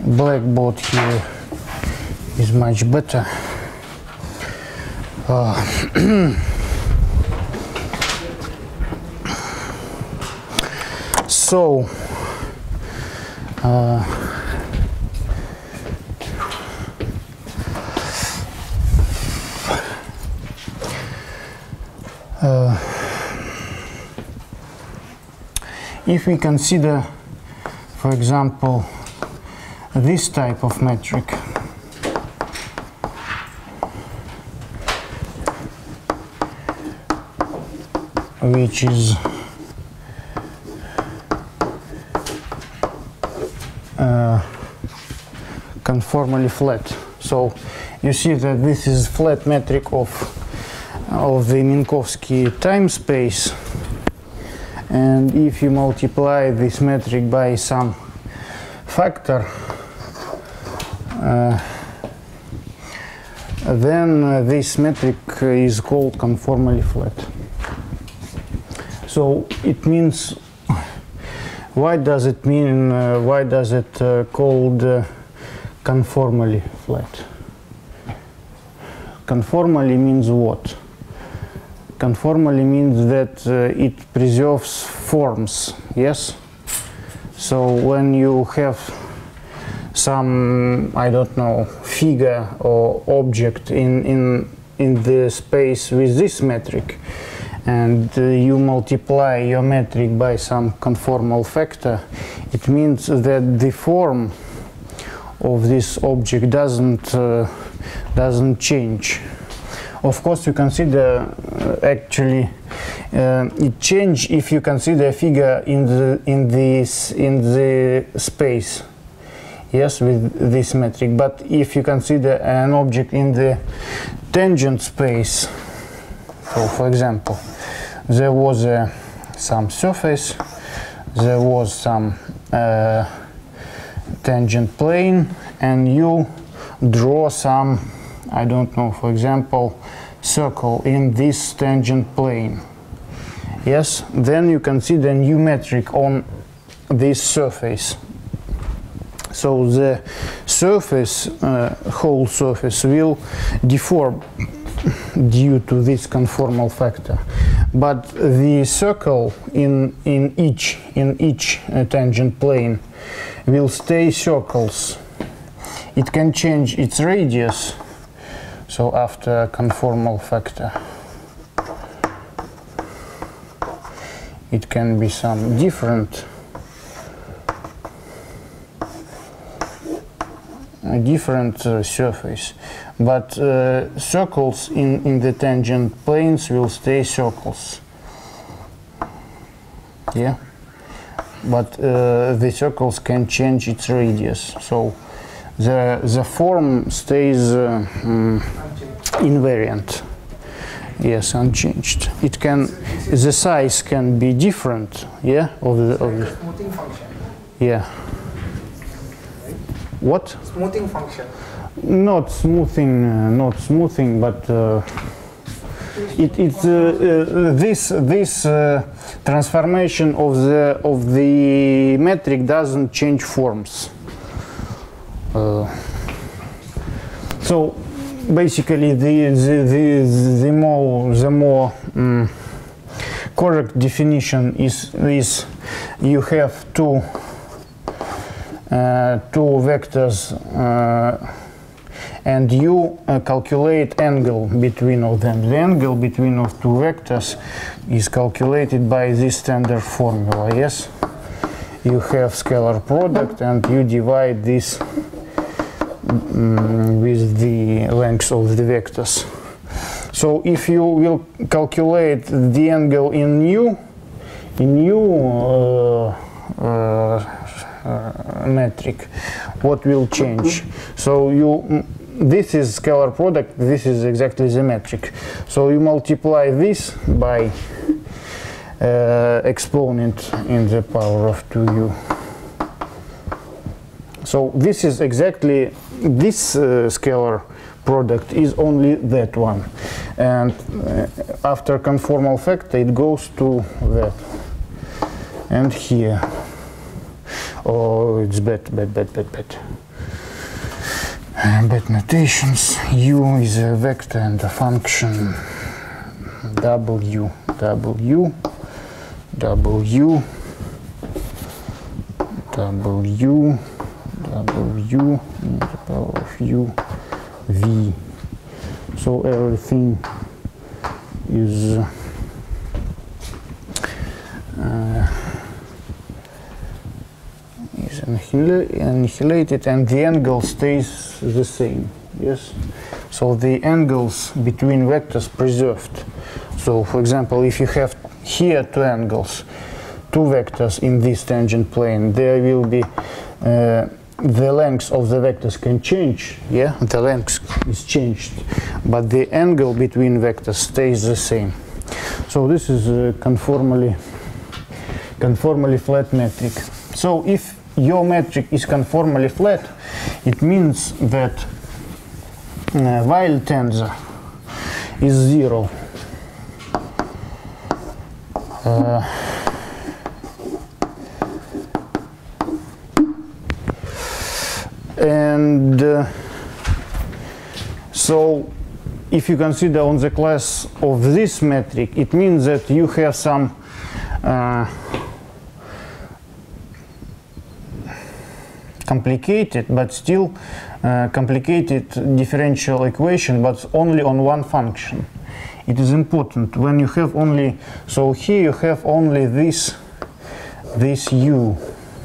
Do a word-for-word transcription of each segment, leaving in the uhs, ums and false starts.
blackboard here is much better. Uh, so uh, uh, if we consider, for example, this type of metric, which is uh, conformally flat. So you see that this is flat metric of of the Minkowski time space, and if you multiply this metric by some factor, uh, then uh, this metric is called conformally flat. So it means, why does it mean, uh, why does it uh, called uh, conformally flat? Conformally means what? Conformally means that uh, it preserves forms, yes? So when you have some, I don't know, figure or object in, in, in the space with this metric, and uh, you multiply your metric by some conformal factor, it means that the form of this object doesn't, uh, doesn't change. Of course, you consider uh, actually uh, it change if you consider a figure in the in this in the space, yes, with this metric. But if you consider an object in the tangent space, so for example, there was uh, some surface, there was some uh, tangent plane, and you draw some, I don't know, for example, circle in this tangent plane. Yes, then you consider a new metric on this surface. So the surface, uh, whole surface, will deform due to this conformal factor. But the circle in in each in each uh, tangent plane will stay circles. It can change its radius. So after a conformal factor, it can be some different, a different uh, surface, but uh, circles in, in the tangent planes will stay circles. Yeah, but uh, the circles can change its radius. So the the form stays uh, um, invariant. Yes, unchanged. It can, the size can be different. Yeah, of the of the smoothing function. Yeah. What? Smoothing function. Not smoothing, uh, not smoothing, but uh, it it's uh, uh, this this uh, transformation of the of the metric doesn't change forms. Uh, so basically, the the the, the more the more um, correct definition is is you have two uh, two vectors, uh, and you uh, calculate angle between of them. The angle between of two vectors is calculated by this standard formula. Yes, you have scalar product, and you divide this Mm, with the length of the vectors. So if you will calculate the angle in u, in u uh, uh, uh, metric, what will change? So you, this is scalar product, this is exactly the metric. So you multiply this by uh, exponent in the power of two u. So this is exactly, this uh, scalar product is only that one. And uh, after conformal factor, it goes to that. And here. Oh, it's bad, bad, bad, bad, bad. bad notations. U is a vector and a function. W, W, W, W, W, in the power of U, V. So everything is uh, is annihilated, and the angle stays the same. Yes. So the angles between vectors preserved. So, for example, if you have here two angles, two vectors in this tangent plane, there will be uh, the length of the vectors can change. Yeah, the length is changed, but the angle between vectors stays the same. So this is a conformally conformally flat metric. So if your metric is conformally flat, it means that uh, Weyl tensor is zero. Uh, and uh, so if you consider on the class of this metric, it means that you have some uh, complicated but still uh, complicated differential equation, but only on one function. It is important when you have only, so here you have only this this u,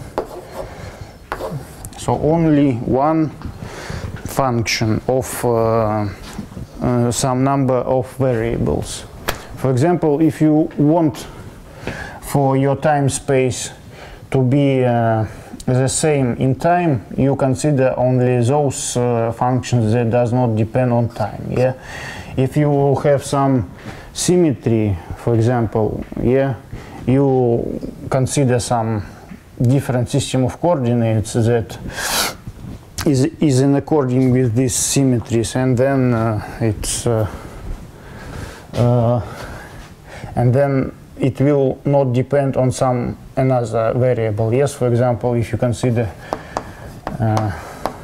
so only one function of uh, uh, some number of variables. For example, if you want for your time space to be uh, the same in time, you consider only those uh, functions that does not depend on time. Yeah. If you have some symmetry, for example, yeah, you consider some different system of coordinates that is is in according with these symmetries, and then uh, it's uh, uh, and then it will not depend on some another variable. Yes, for example, if you consider uh,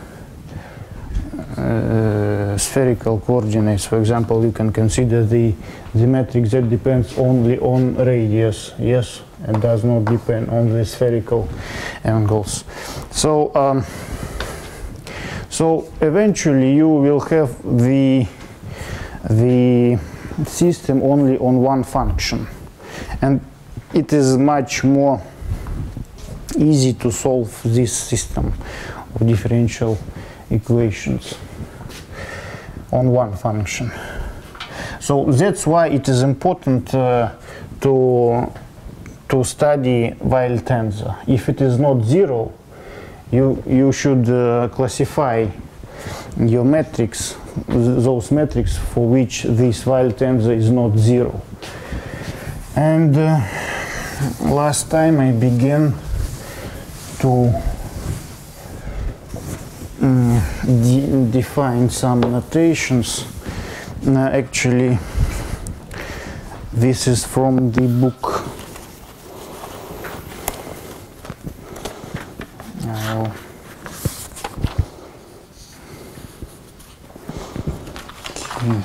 uh, spherical coordinates, for example, you can consider the the metric that depends only on radius. Yes, and does not depend on the spherical angles. So um, so eventually you will have the the system only on one function, and it is much more easy to solve this system of differential equations on one function. So that's why it is important uh, to to study Weyl tensor. If it is not zero, you you should uh, classify your metrics, those metrics for which this Weyl tensor is not zero. And uh, last time I began to um, de define some notations. Uh, actually, this is from the book. Oh. Okay.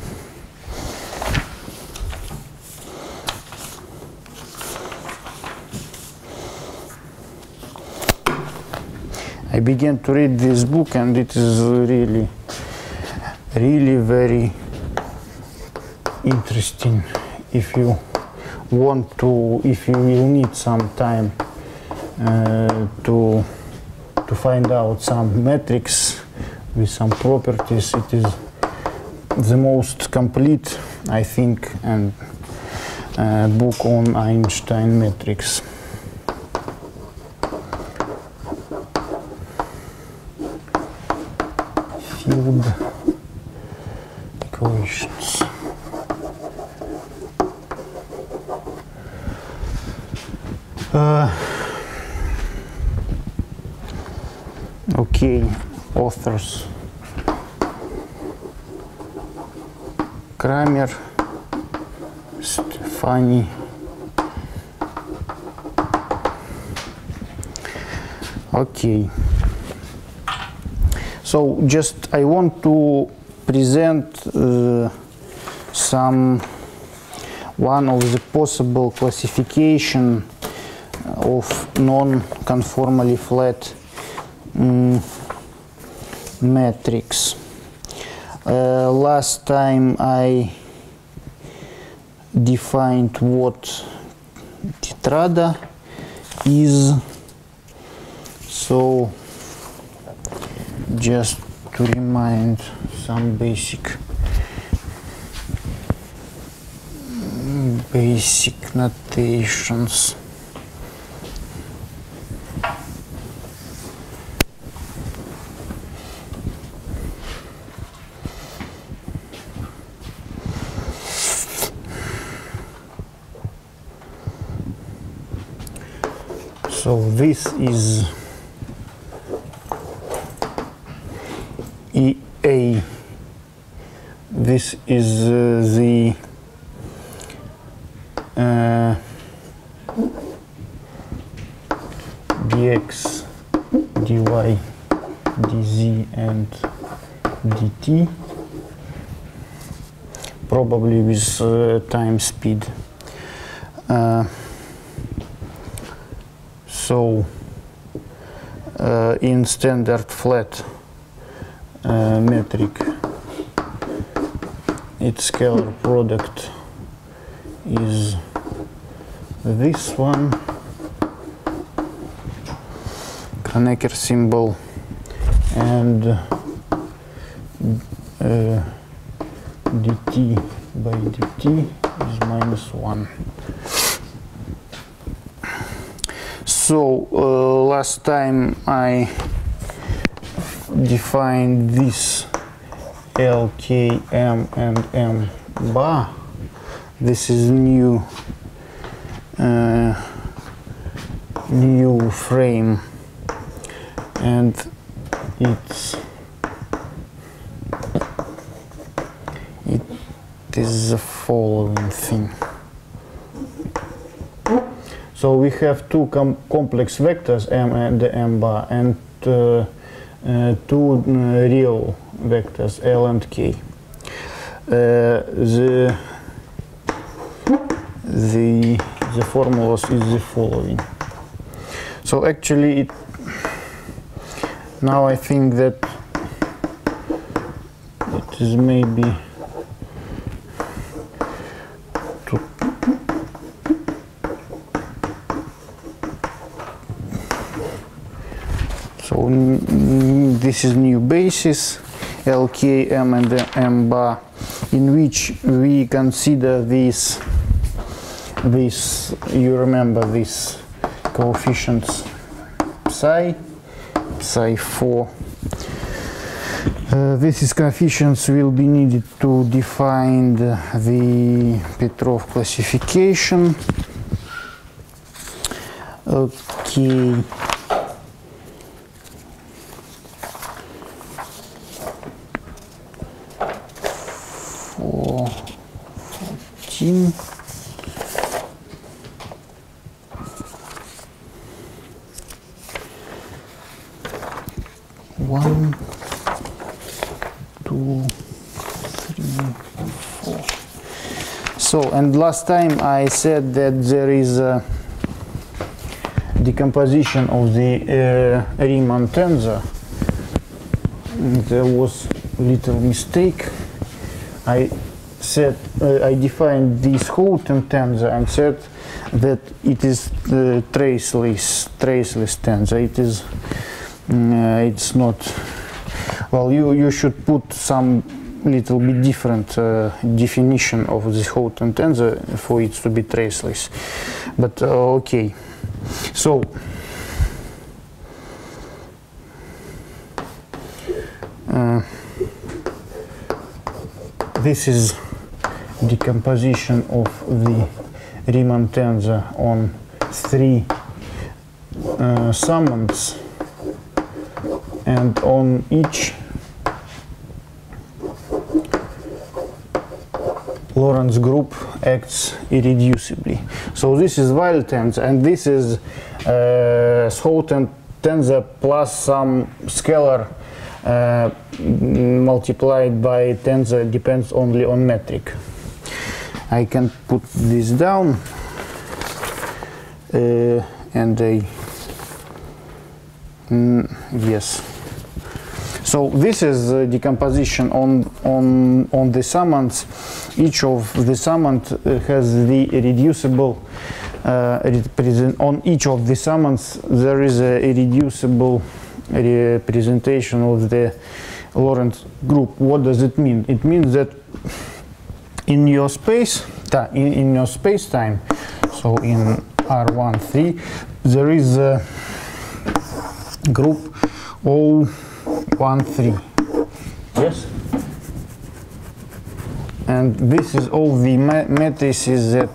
I began to read this book, and it is really, really very interesting. If you want to, if you will need some time uh, to to find out some metrics with some properties, it is the most complete, I think, and uh, book on Einstein metrics. Field equations. Uh, okay, authors: Kramer, Stefani, okay. So just I want to present uh, some one of the possible classification of non-conformally flat um, metrics. Uh, last time I defined what tetrada is, so just to remind some basic basic notations. So this is E A. This is uh, the uh, dx, dy, dz, and dt, probably with uh, time speed. Uh, So, uh, in standard flat uh, metric, its scalar product is this one, Kronecker symbol, and uh, dt by dt is minus one. So uh, last time I defined this L, K, M, and M bar. This is new uh, new frame, and it's it is the following thing. So we have two com complex vectors, M and M bar, and uh, uh, two uh, real vectors, L and K. Uh, the the the formulas is the following. So actually, it, now I think that it is maybe So this is new basis, L, K, M, and M bar, in which we consider this, this, you remember these coefficients psi, psi four. Uh, these coefficients will be needed to define the, the Petrov classification. Okay. fourteen. One, two, three, four. So, and last time I said that there is a decomposition of the uh, Riemann tensor. There was a little mistake. I said uh, I defined this Houghton tensor and said that it is the traceless, traceless tensor. It is. Uh, it's not. Well, you you should put some little bit different uh, definition of the Houghton tensor for it to be traceless. But uh, okay. So. Uh, this is decomposition of the Riemann tensor on three uh, summands, and on each Lorentz group acts irreducibly. So this is Weyl tensor, and this is uh, Houghton tensor plus some scalar uh, multiplied by tensor depends only on metric. I can put this down uh, and I mm, yes. So this is the decomposition on on on the summands. Each of the summand uh, has the reducible uh, represent on each of the summands there is a irreducible representation of the Lorentz group. What does it mean? It means that in your space, in, in your space time, so in R one three, there is a group O one three. Yes? And this is all the ma matrices that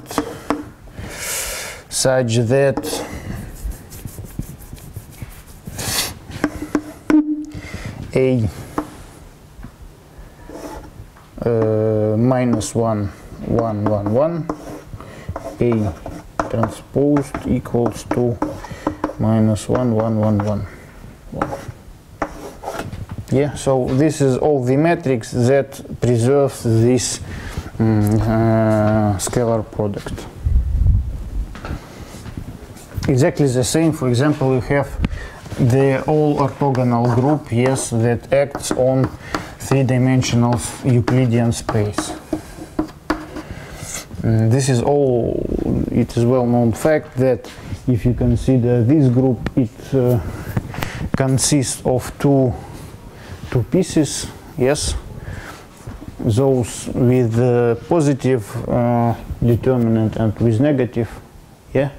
such that A uh, minus one, one, one, one, A transposed equals to minus one, one, one, one, one. Yeah, so this is all the matrix that preserves this um, uh, scalar product. Exactly the same, for example, you have the all orthogonal group, yes, that acts on three-dimensional Euclidean space. Mm, this is all, it is well-known fact that if you consider this group, it uh, consists of two two pieces, yes, those with uh, positive uh, determinant and with negative, yeah.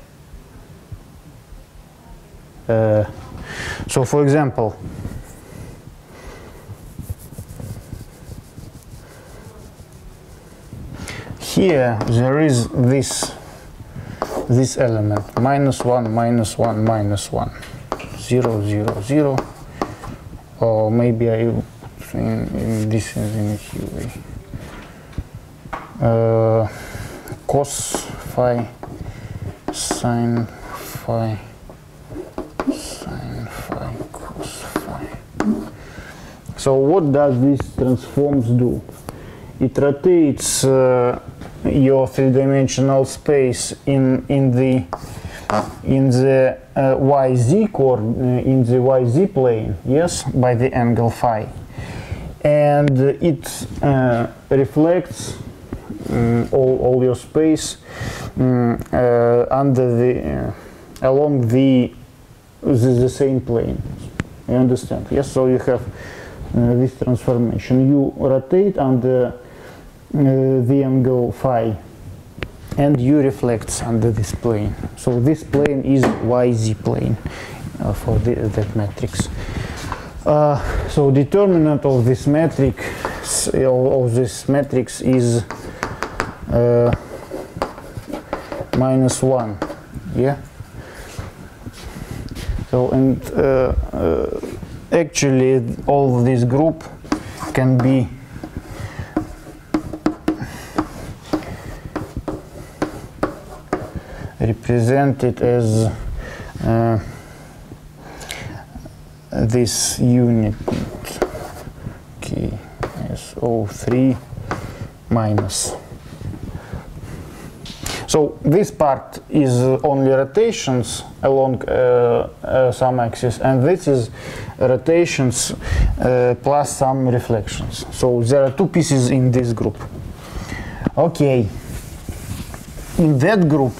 Uh, so for example, here there is this this element minus one, minus one, minus one, zero, zero, zero. Or maybe I put in, in this is in a way. Uh, cos phi, sine phi, sine phi, cos phi. So what does this transforms do? It rotates uh, your three-dimensional space in in the in the uh, Y Z core, uh, in the Y Z plane, yes, by the angle phi, and it uh, reflects um, all, all your space um, uh, under the uh, along the, the the same plane. You understand? Yes. So you have uh, this transformation. You rotate under uh, the angle phi, and you reflect under this plane. So this plane is Y Z plane uh, for the, that matrix. Uh, so determinant of this matrix of this matrix is uh, minus one. Yeah. So and uh, uh, actually all this group can be represented as uh, this unit K S O three minus. So this part is only rotations along uh, uh, some axis, and this is rotations uh, plus some reflections. So there are two pieces in this group. Okay, in that group,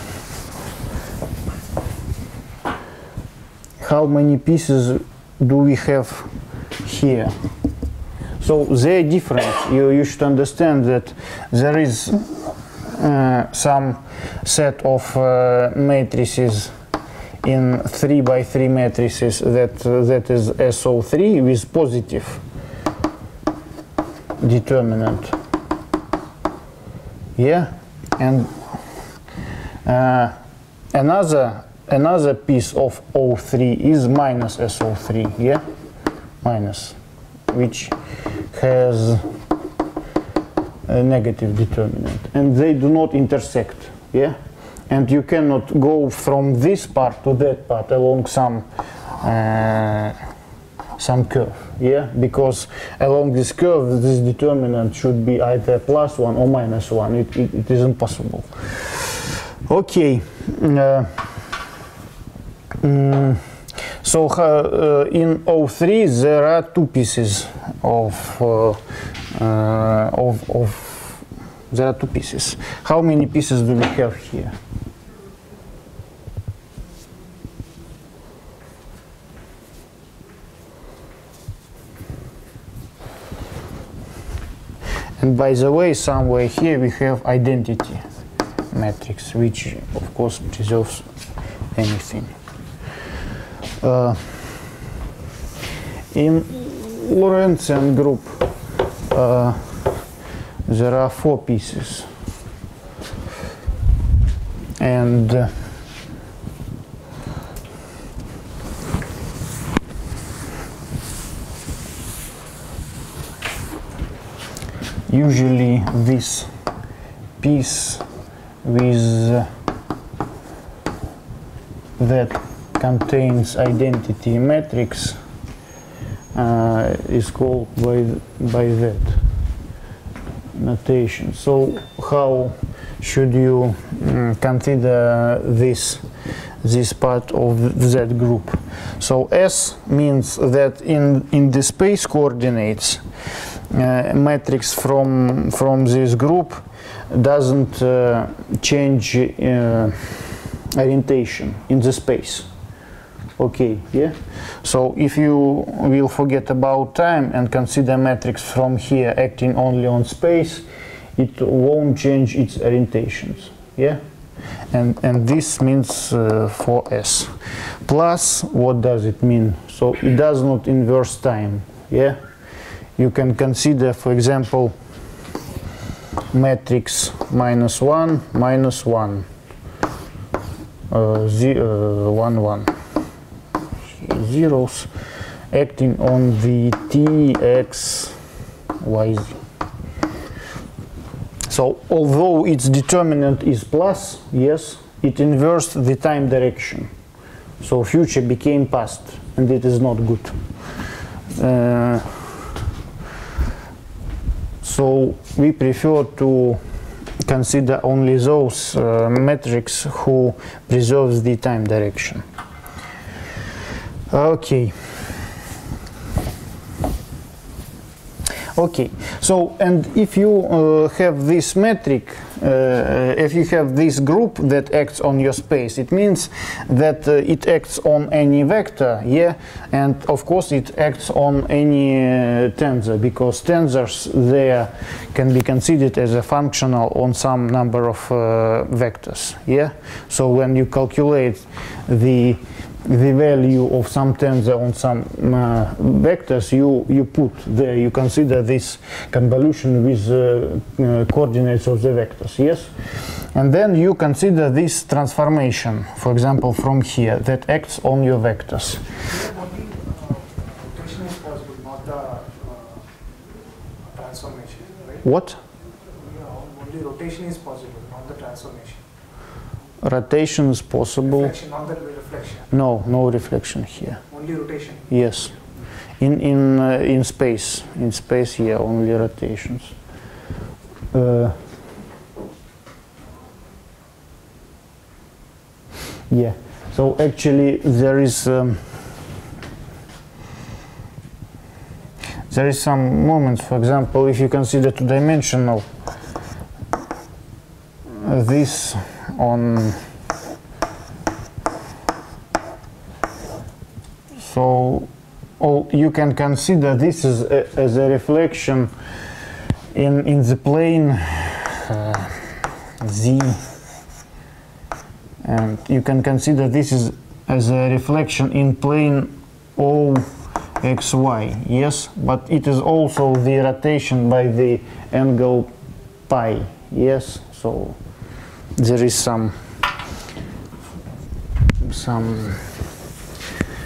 how many pieces do we have here? So they're different. You, you should understand that there is uh, some set of uh, matrices in three by three matrices that uh, that is S O three with positive determinant. Yeah, and uh, another another piece of O three is minus S O three. Yeah, minus, which has a negative determinant, and they do not intersect. Yeah, and you cannot go from this part to that part along some uh, some curve, yeah, because along this curve this determinant should be either plus one or minus one. It, it, it is impossible. Okay. Uh, mm, so uh, in O three there are two pieces of, uh, uh, of, of there are two pieces. How many pieces do we have here? And by the way, somewhere here we have identity matrix, which of course preserves anything. Uh, in Lorentzian group, uh, there are four pieces, and uh, usually this piece with uh, that contains identity matrix uh, is called by by that notation. So how should you um, consider this this part of that group? So S means that in in the space coordinates, Uh, matrix from from this group doesn't uh, change uh, orientation in the space. Okay, yeah. So if you will forget about time and consider matrix from here acting only on space, it won't change its orientations. Yeah, and and this means uh, for S. Plus, what does it mean? So it does not inverse time. Yeah. You can consider, for example, matrix minus one, minus one, uh, zero, uh, one, one, zeros acting on the t, x, y, z. So although its determinant is plus, yes, it inversed the time direction. So future became past, and it is not good. Uh, So we prefer to consider only those uh, metrics who preserves the time direction. Okay. Okay. So, and if you uh, have this metric, uh, if you have this group that acts on your space, it means that uh, it acts on any vector, yeah, and of course it acts on any uh, tensor, because tensors there can be considered as a functional on some number of uh, vectors, yeah. So when you calculate the the value of some tensor on some uh, vectors, you you put there, you consider this convolution with uh, uh, coordinates of the vectors, yes, and then you consider this transformation, for example, from here that acts on your vectors. Only uh, rotation is possible, not the uh, transformation, right? What? Yeah, only rotation is possible, not the transformation. Rotation is possible. Reflection, not the reflection. No, no reflection here. Only rotation. Yes, in in uh, in space, in space, yeah, only rotations. Uh, yeah. So actually, there is um, there is some moments. For example, if you consider two-dimensional, uh, this on. So all, you can consider this as a, as a reflection in, in the plane uh, Z, and you can consider this is as a reflection in plane O X Y, yes, but it is also the rotation by the angle pi, yes, so there is some some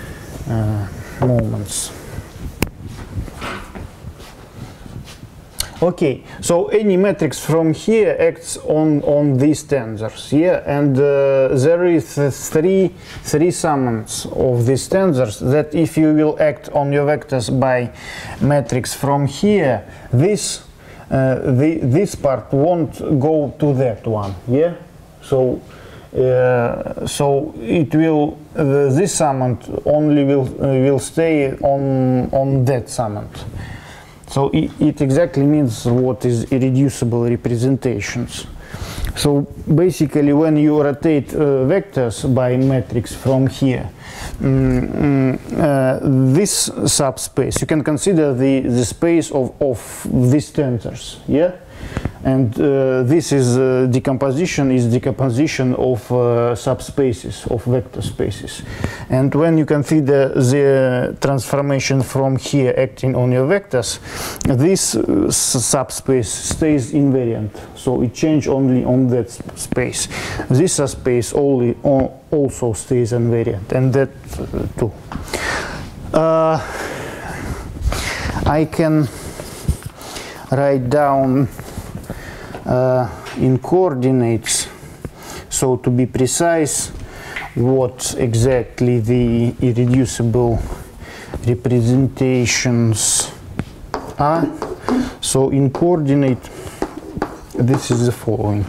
Uh, moments. Okay, so any matrix from here acts on on these tensors, yeah, and uh, there is uh, three three summands of these tensors that if you will act on your vectors by matrix from here, this uh, the, this part won't go to that one, yeah. So uh, so it will uh, this summand only will uh, will stay on on that summand. So it, it exactly means what is irreducible representations. So basically when you rotate uh, vectors by matrix from here, mm, uh, this subspace, you can consider the, the space of, of these tensors, yeah? And uh, this is uh, decomposition is decomposition of uh, subspaces, of vector spaces. And when you consider the transformation from here acting on your vectors, this uh, subspace stays invariant. So it changes only on that space. This subspace only on, also stays invariant, and that uh, too. Uh, I can write down Uh, in coordinates, so to be precise, what exactly the irreducible representations are. So in coordinate, this is the following.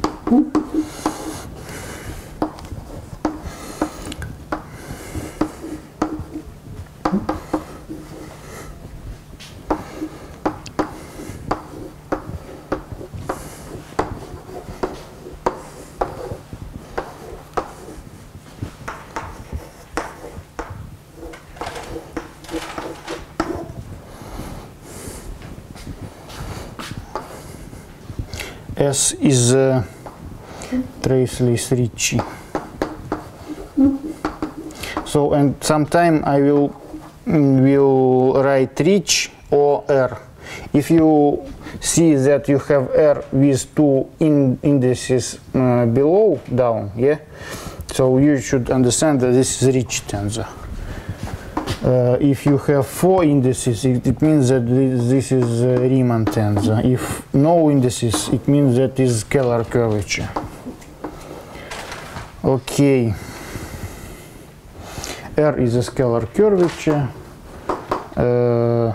S is uh, traceless Ricci. So, and sometime I will will write Ricci or R. If you see that you have R with two in indices uh, below, down, yeah, so you should understand that this is Ricci tensor. Uh, if you have four indices, it, it means that this, this is uh, Riemann tensor. If no indices, it means that is scalar curvature. Okay. R is a scalar curvature. Uh,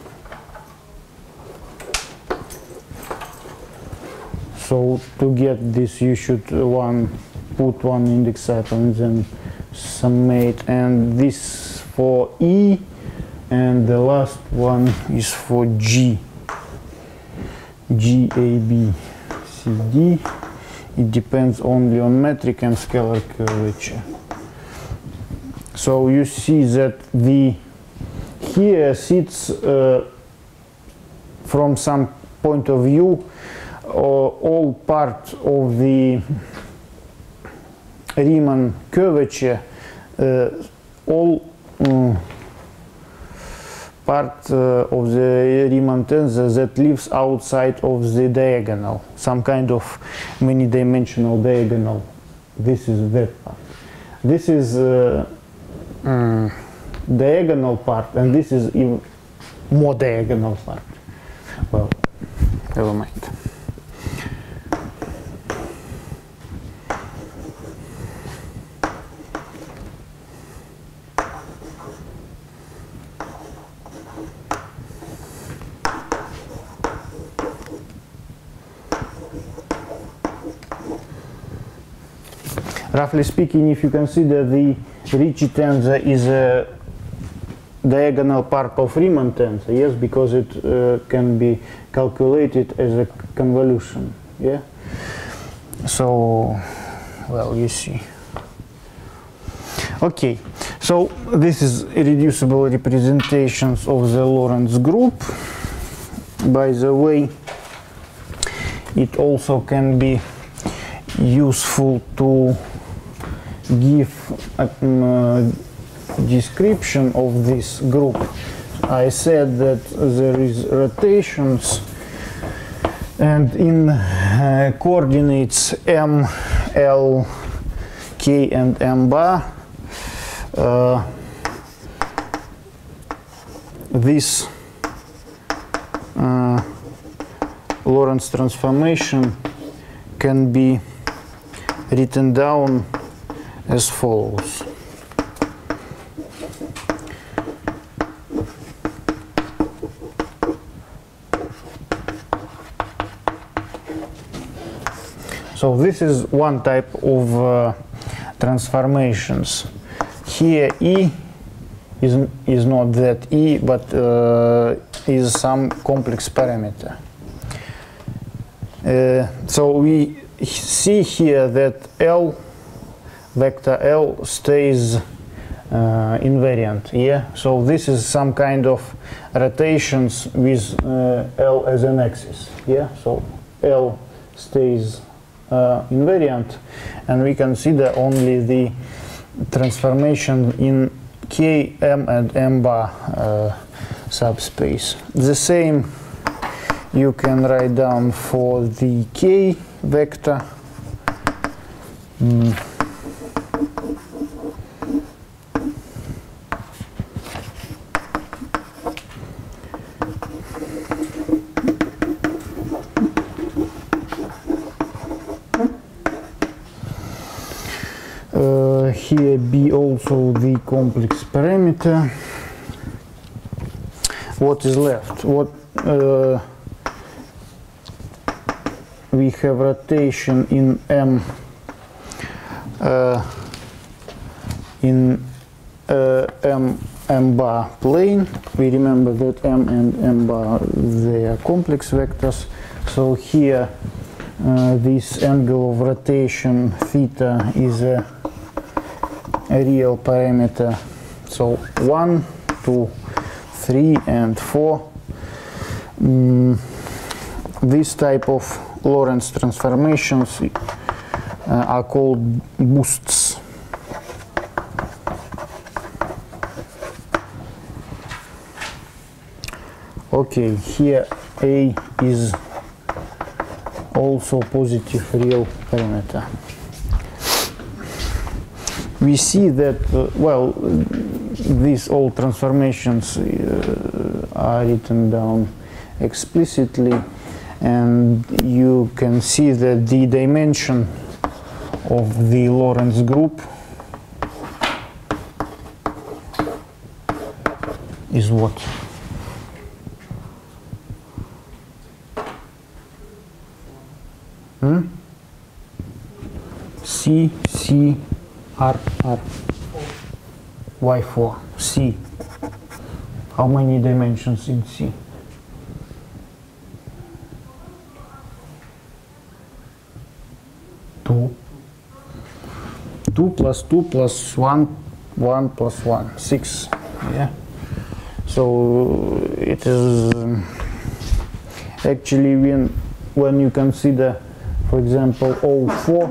so to get this, you should one put one index item and then summate, and this for E, and the last one is for G. G, A, B, C, D. It depends only on metric and scalar curvature. So you see that the here sits uh, from some point of view uh, all part of the Riemann curvature, uh, all um, part uh, of the Riemann tensor that lives outside of the diagonal, some kind of many-dimensional diagonal. This is that part. This is uh, um, diagonal part, and this is even more diagonal part. Well, never mind. Roughly speaking, if you consider the Ricci tensor is a diagonal part of Riemann tensor, yes, because it uh, can be calculated as a convolution, yeah. So, well, you see. Okay, so this is irreducible representations of the Lorentz group. By the way, it also can be useful to give a um, description of this group. I said that there is rotations, and in uh, coordinates M, L, K, and M bar, uh, this uh, Lorentz transformation can be written down as follows. So this is one type of uh, transformations. Here E is, is not that E, but uh, is some complex parameter. Uh, so we see here that L, vector L, stays uh, invariant. Yeah. So this is some kind of rotations with uh, L as an axis. Yeah. So L stays uh, invariant, and we consider only the transformation in K, M, and M bar uh, subspace. The same you can write down for the K vector. Mm. Uh, here B also the complex parameter. What is left? What uh, we have rotation in M uh, in uh, M M bar plane. We remember that M and M bar, they are complex vectors. So here uh, this angle of rotation theta is a, a real parameter. So one, two, three, and four. Mm, this type of Lorentz transformations uh, are called boosts. Okay, here A is also positive real parameter. We see that, uh, well, these all transformations uh, are written down explicitly, and you can see that the dimension of the Lorentz group is what? Hmm? C, C, R, R. Why four? C. How many dimensions in C? Two. Two plus two plus one, one plus one, six. Yeah. So it is um, actually when when you consider, for example, O four,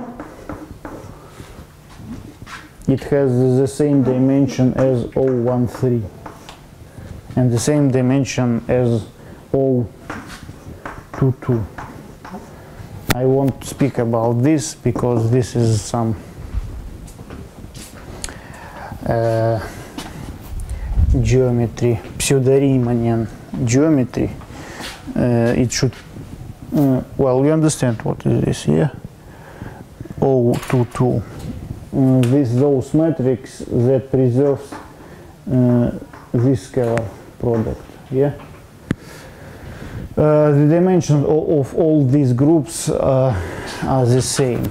it has the same dimension as O thirteen and the same dimension as O twenty-two. I won't speak about this because this is some uh, geometry, pseudo-Riemannian geometry. Uh, it should, uh, well, you understand what is this here? O twenty-two. Uh, with those metrics that preserves uh, this scalar product. Yeah. Uh, the dimensions of, of all these groups uh, are the same.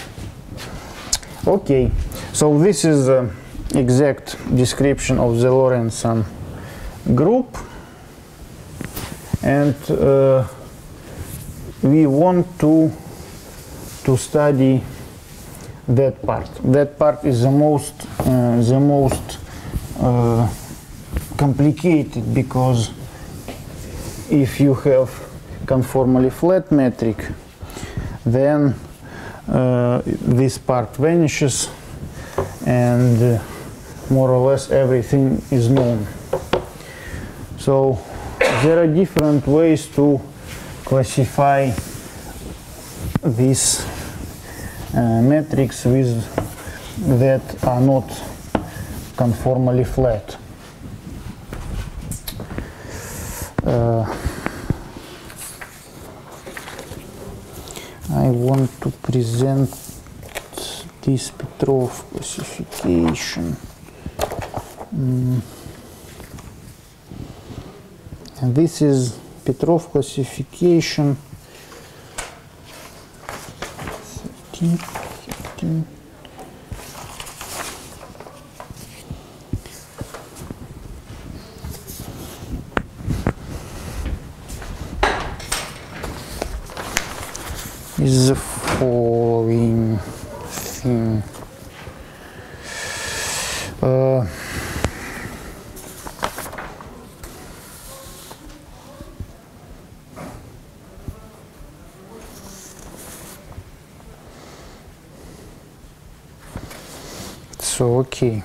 Okay, so this is the exact description of the Lorentzian group, and uh, we want to to study that part. That part is the most uh, the most uh, complicated, because if you have conformally flat metric, then uh, this part vanishes and uh, more or less everything is known. So there are different ways to classify these uh, metrics with that are not conformally flat. Uh, I want to present this Petrov classification. Mm. And this is Petrov classification thirteen, fifteen. Is the following thing. Uh, so okay.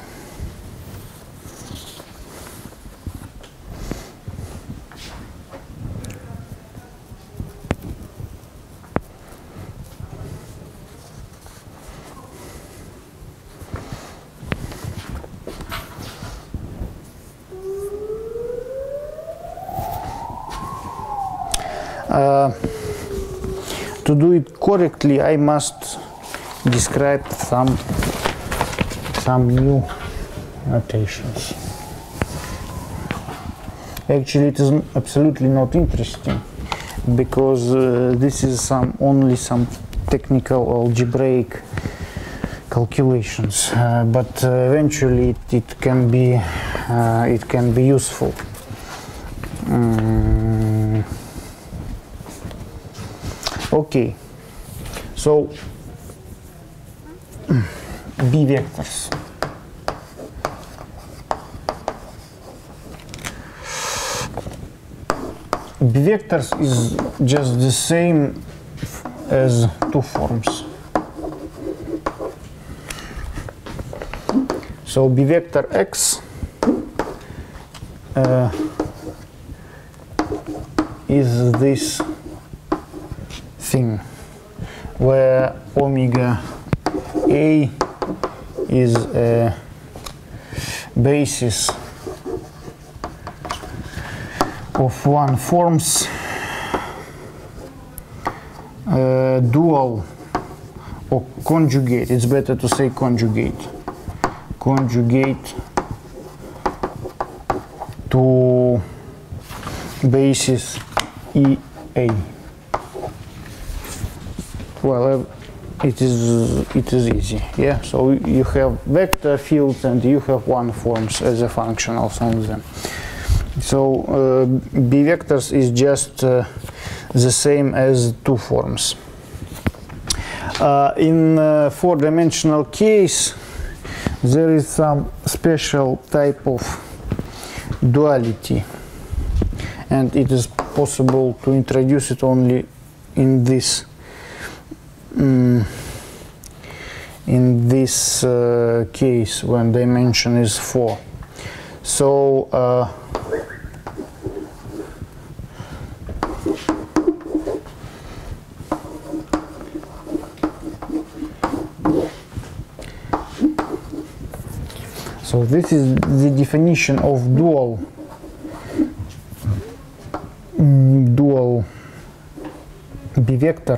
Uh, to do it correctly, I must describe some some new notations. Actually, it is absolutely not interesting because uh, this is some only some technical algebraic calculations, uh, but uh, eventually it, it can be uh, it can be useful. Um, Okay, so B vectors. B vectors is just the same as two forms. So B vector X uh, is this thing where omega A is a basis of one forms uh, dual or conjugate, it's better to say conjugate, conjugate to basis E A. Well, it is it is easy, yeah. So you have vector fields and you have one forms as a function of some of them. So uh, B vectors is just uh, the same as two forms. Uh, in uh, four-dimensional case, there is some special type of duality, and it is possible to introduce it only in this. Mm, in this uh, case when dimension is four. So uh, so this is the definition of dual mm, dual B vector.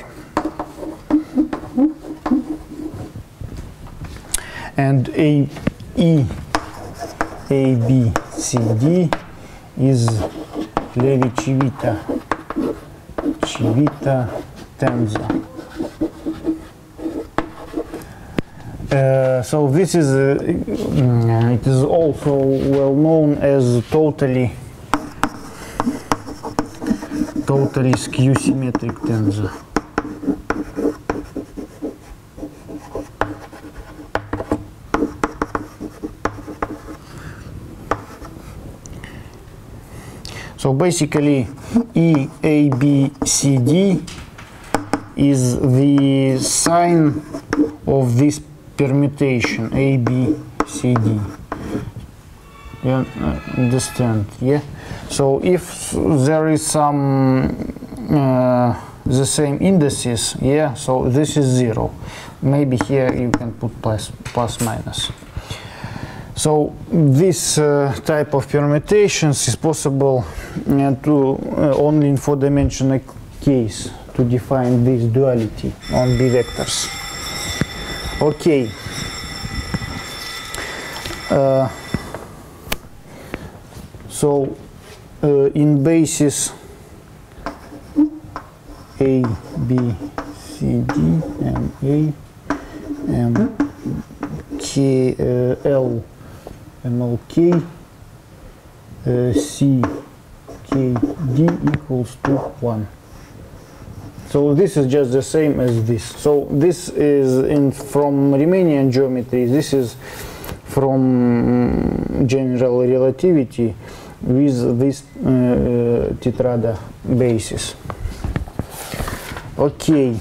And A, E, A, B, C, D is Levi-Civita, Civita tensor. Uh, so this is, uh, it is also well known as totally, totally skew symmetric tensor. So basically, E, A, B, C, D is the sign of this permutation A, B, C, D. You understand? Yeah. So if there is some uh, the same indices, yeah. So this is zero. Maybe here you can put plus plus minus. So this uh, type of permutations is possible uh, to uh, only in four-dimensional case to define this duality on B vectors. Okay. Uh, so uh, in basis A, B, C, D, and A, and K, uh, L, M L K, uh, C, K, D equals to one. So this is just the same as this. So this is in from Riemannian geometry. This is from general relativity with this uh, uh, tetrada basis. Okay.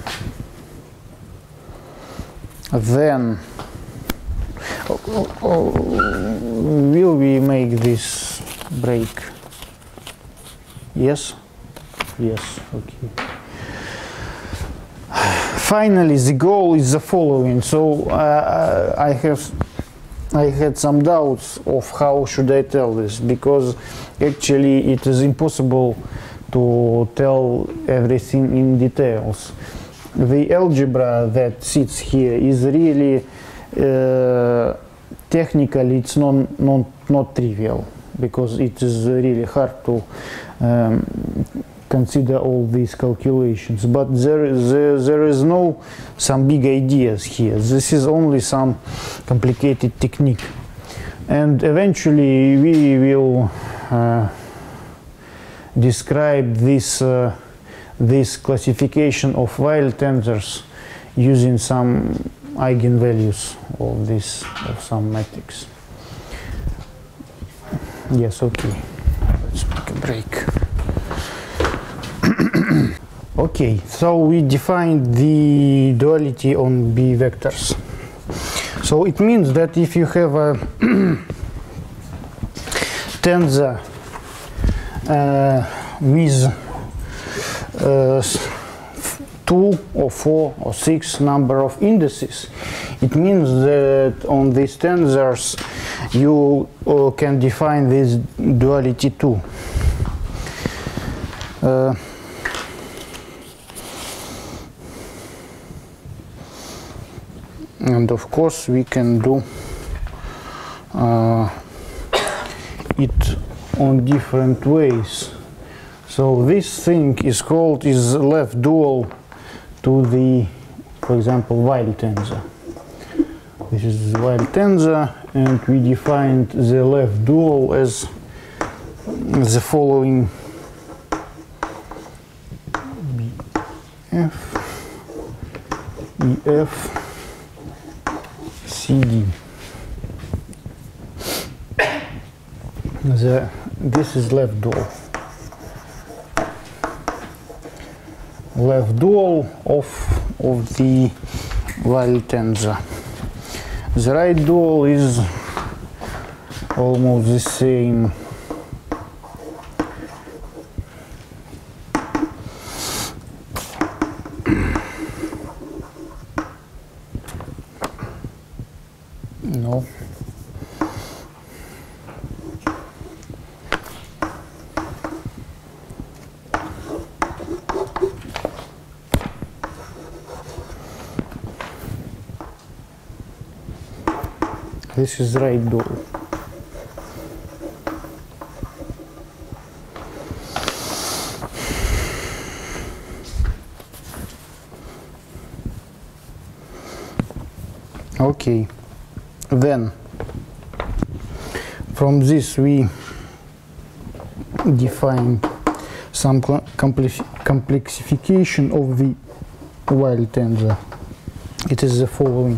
Then oh, oh, oh, will we make this break? Yes? Yes, okay. Finally, the goal is the following. So uh, I have I had some doubts of how should I tell this, because actually it is impossible to tell everything in details. The algebra that sits here is really uh, technically it's not, not not trivial, because it is really hard to um, consider all these calculations. But there is there, there is no some big ideas here. This is only some complicated technique, and eventually we will uh, describe this uh, this classification of Weyl tensors using some eigenvalues of this of some matrix. Yes, okay. Let's make a break. Okay, so we defined the duality on B vectors. So it means that if you have a tensor uh, with uh, two or four or six number of indices, it means that on these tensors you uh, can define this duality too. Uh, and of course we can do uh, it on different ways. So this thing is called is left dual to the, for example, Weyl tensor. This is Weyl tensor, and we defined the left dual as the following: B F, E F, C D. The, this is left dual. Left dual of of the Weyl tensor. The right dual is almost the same. No. This is right dual. Okay, then from this we define some complexification of the Weyl tensor. It is the following.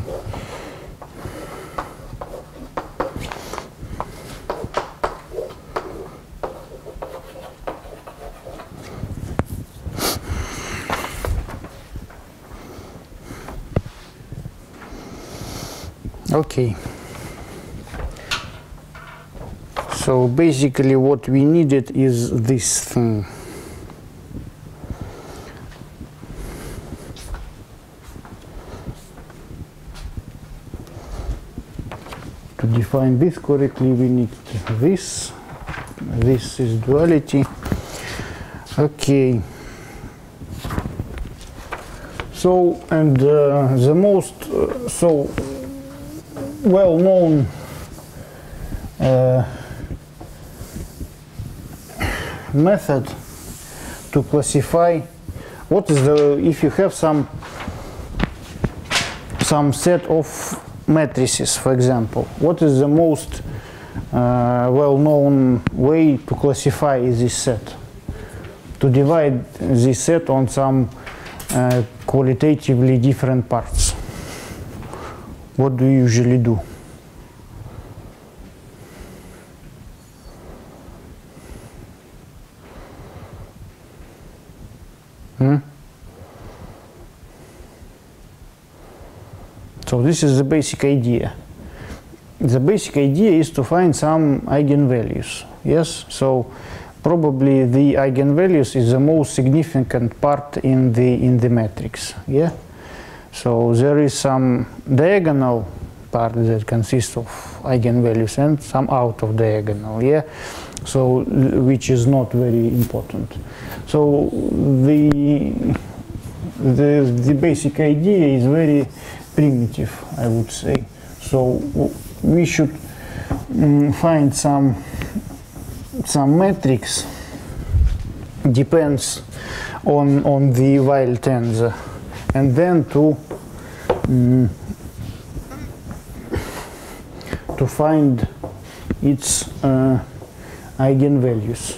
Okay, so basically what we needed is this thing. To define this correctly, we need this. This is duality. Okay. So, and uh, the most uh, so well-known uh, method to classify what is the, if you have some some set of matrices, for example, what is the most uh, well-known way to classify this set? To divide this set on some uh, qualitatively different parts. What do you usually do? Hmm? So this is the basic idea. The basic idea is to find some eigenvalues. Yes, so probably the eigenvalues is the most significant part in the in the matrix. Yeah, so there is some diagonal part that consists of eigenvalues and some out of diagonal. Yeah, so which is not very important. So the the the basic idea is very primitive, I would say. So we should um, find some some matrix depends on on the Weyl tensor, and then to um, to find its uh, eigenvalues.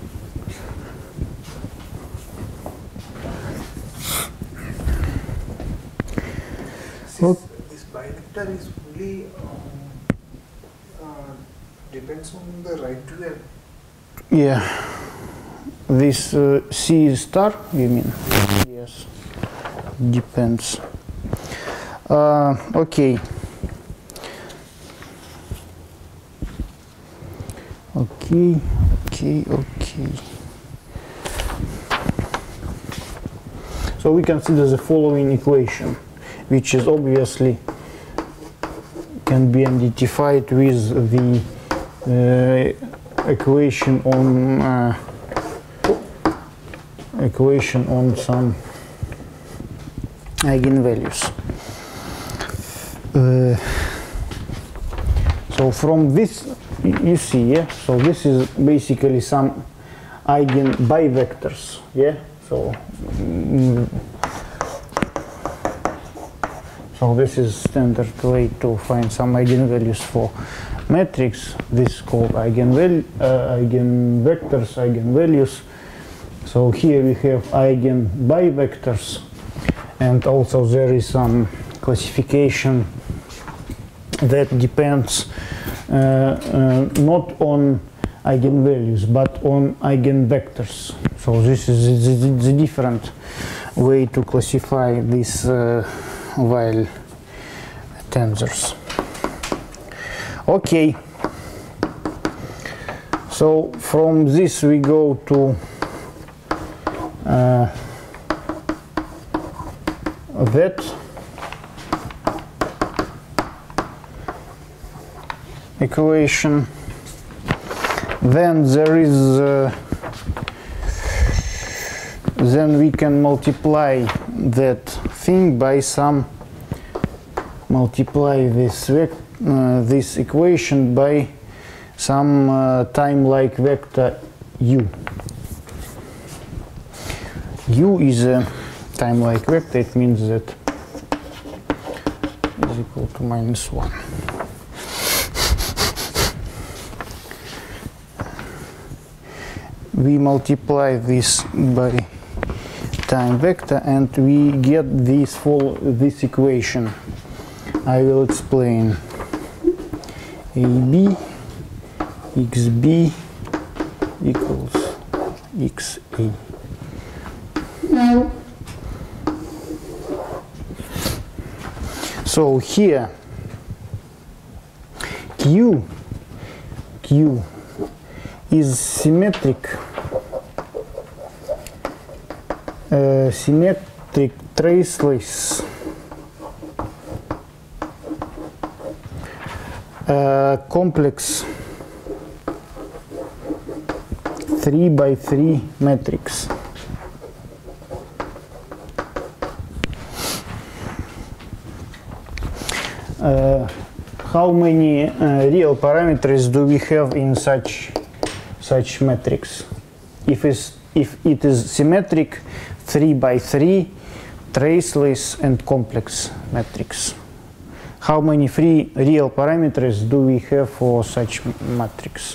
This, this bivector is fully um, uh, depends on the right wave. Yeah, this uh, C star, you mean? Yes, depends. Uh, okay. Okay, okay, okay. So we consider the following equation, which is obviously can be identified with the uh, equation on uh, equation on some eigenvalues. Uh, so from this you see, yeah, so this is basically some eigen bivectors, yeah, so mm, so this is standard way to find some eigenvalues for matrix. This is called eigenval uh, eigenvectors, eigenvalues. So here we have eigen bivectors, and also there is some classification that depends uh, uh, not on eigenvalues but on eigenvectors. So this is the, the, the different way to classify these uh, Weyl tensors. Okay, so from this we go to uh, that equation. Then there is uh, then we can multiply that thing by some multiply this vec uh, this equation by some uh, time-like vector u. U is a time-like vector. It means that is equal to minus one. We multiply this by time vector and we get this full this equation. I will explain. A b xb equals xa. So here q q is symmetric uh, symmetric traceless uh, complex three by three matrix. uh, how many uh, real parameters do we have in such such matrix? If it's, if it is symmetric, three by three, traceless and complex matrix. How many free real parameters do we have for such matrix?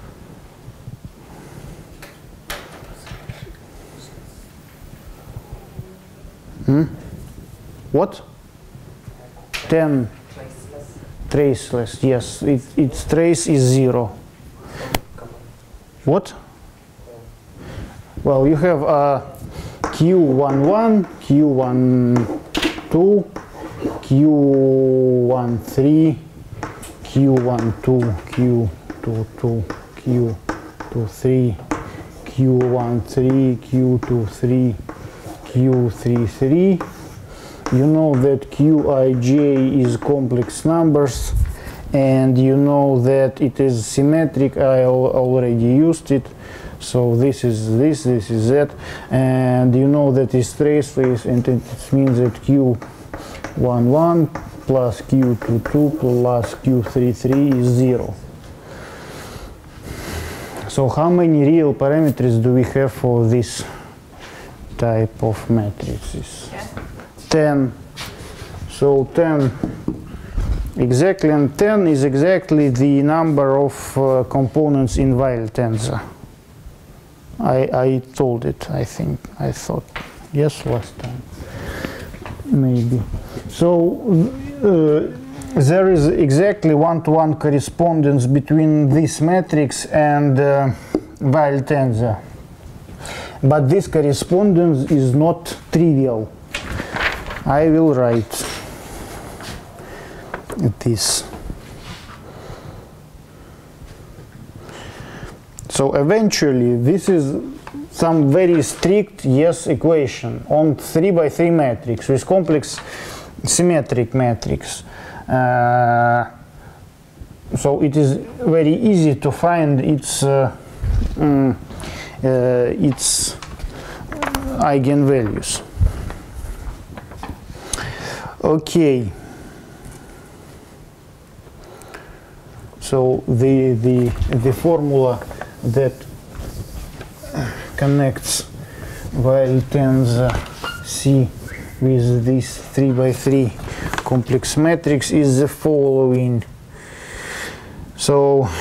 Hmm? What? ten. Traceless, yes. It, its trace is zero. What? Well, you have uh, Q one one, Q one two, Q one three, Q one two, Q two two, Q two three, Q one three, Q two three, Q three three. You know that Qij is complex numbers, and you know that it is symmetric. I al already used it. So this is this, this is that, and you know that it's traceless, and it means that Q one one plus Q two two plus Q three three is zero. So how many real parameters do we have for this type of matrices? ten. So ten exactly, and ten is exactly the number of uh, components in Weyl tensor. I, I told it, I think, I thought, yes, last time, maybe. So uh, there is exactly one-to-one correspondence between this matrix and uh, Weyl tensor. But this correspondence is not trivial. I will write this. So eventually this is some very strict yes equation on three by three matrix with complex symmetric matrix. Uh, so it is very easy to find its uh, um, uh, its eigenvalues. Okay. So the the the formula that connects Weyl tensor C with this three by three complex matrix is the following. So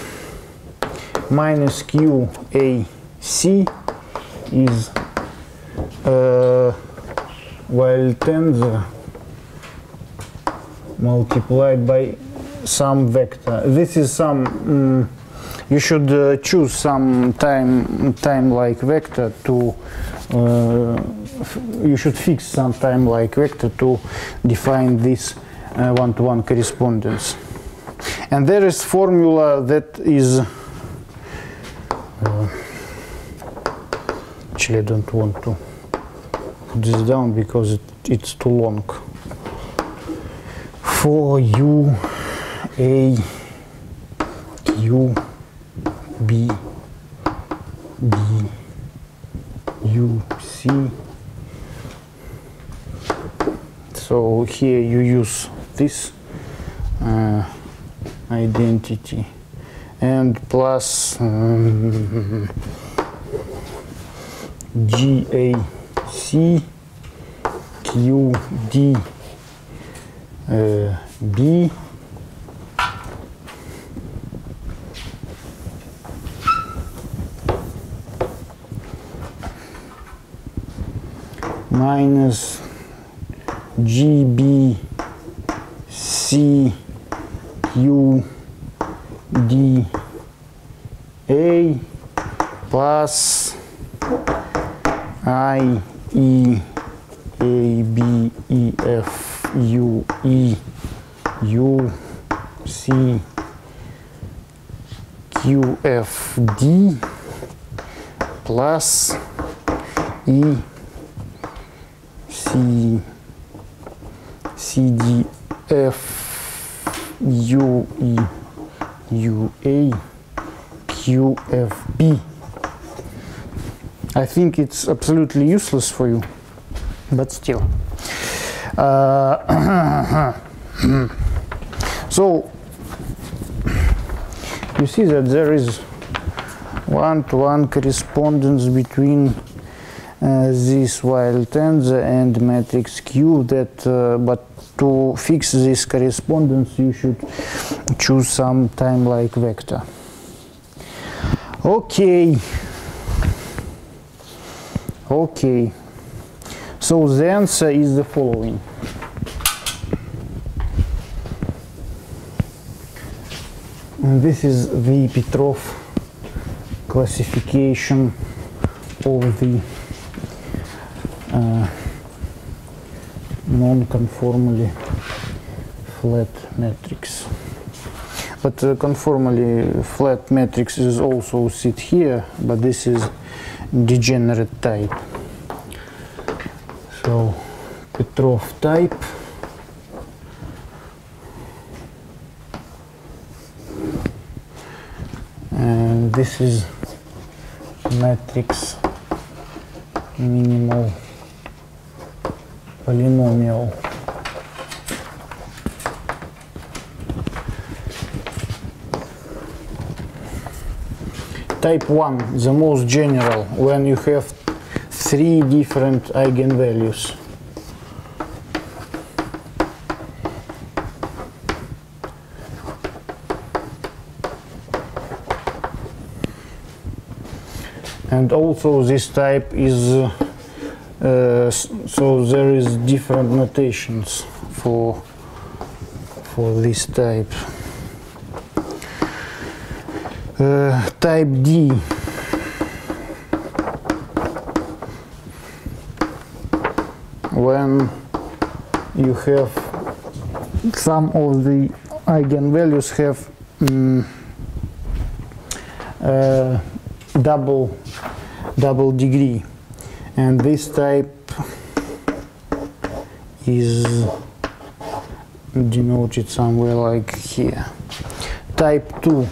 minus Q A C is uh, Weyl tensor multiplied by some vector. This is some um, you should uh, choose some time time like vector to uh, you should fix some time like vector to define this uh, one-to-one correspondence. And there is formula that is uh, actually I don't want to put this down because it, it's too long. For U A Q B B U C. So here you use this uh, identity and plus um, G A C Q D uh, B minus G B C Q D A plus I E A B E F U E U C Q F D plus E C C D F U E U A Q F B. I think it's absolutely useless for you, but still. Uh, So you see that there is one-to-one correspondence between uh, this wild tensor and matrix Q. That, uh, but to fix this correspondence, you should choose some time-like vector. Okay. Okay. So the answer is the following. And this is the Petrov classification of the uh, non-conformally flat matrix. But uh, conformally flat matrix is also sit here, but this is degenerate type. So Petrov type. And this is matrix minimal polynomial. Type one, the most general, when you have three different eigenvalues. And also this type is, uh, uh, so there is different notations for, for this type. Uh, type D. When you have some of the eigenvalues have um, uh, double double degree, and this type is denoted somewhere like here. Type two.